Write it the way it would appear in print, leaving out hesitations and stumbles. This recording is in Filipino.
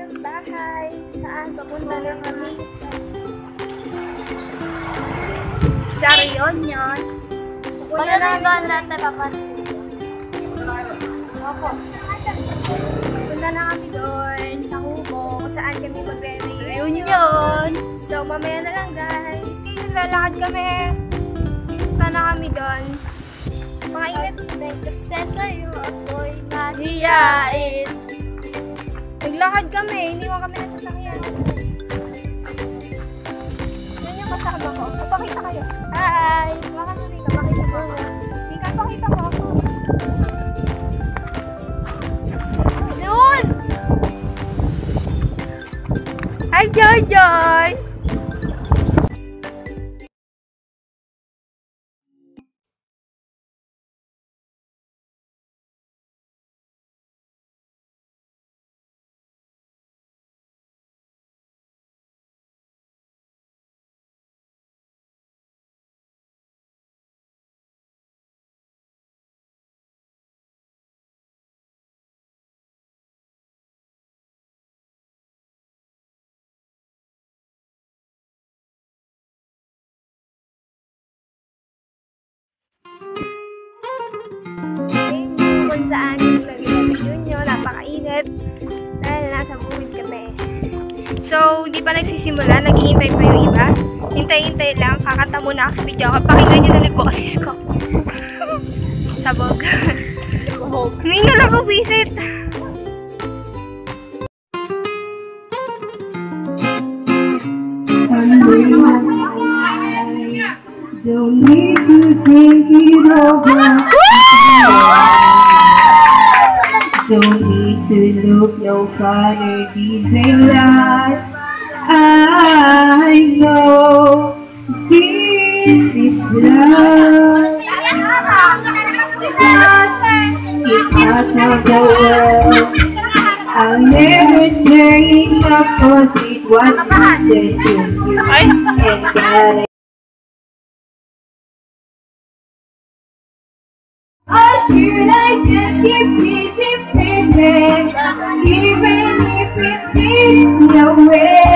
ng bahay. Saan? Papunta na kami sa Reunion. Papunta na natin papansin. Opo. Punta na kami doon sa Hubo kung saan kami magre-reunion. So, mamaya na lang guys. Lalakad kami. Punta na kami doon. Makaingat din kasi sa'yo ako'y mahiyain. Naglakad kami. Iniwan kami ng sasakyan. Yan yung kasama ko. Papakita kayo. Hi! Baka na rin. Papakita mo ako. Hindi ka pakita mo ako. Doon! Hi, Joy Joy! Kung saan yung reunion, napakainit dahil nasa bukid kami. So, di pa nagsisimula, nag-iintay pa yung iba. Hintay-hintay lang, kakanta muna ako sa video ko. Pakinggan nyo na boses ko. Sabog. Hindi na lang ako visit. Don't need to take it over. Don't need to look no farther. These ain't lies. I know this is love. It's out of the world. I'll never say enough 'cause it was said to you. And that or should I just keep busy feelings, even if it leads nowhere?